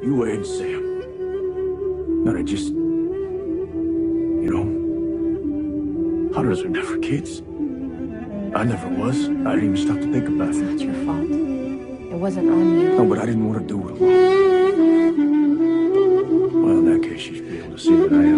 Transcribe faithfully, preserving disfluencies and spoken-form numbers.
You and Sam. And I just... You know... Hunters are never kids. I never was. I didn't even stop to think about It's it. not your fault. It wasn't on you. No, but I didn't want to do it alone. Well, in that case, you should be able to see that I